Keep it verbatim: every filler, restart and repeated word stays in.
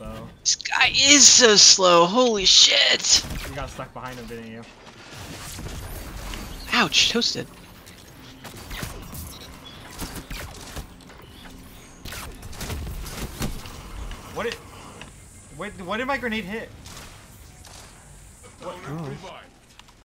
though. This guy is so slow. Holy shit! You got stuck behind him, didn't you? Ouch, toasted. What did? Wait, what did my grenade hit? What?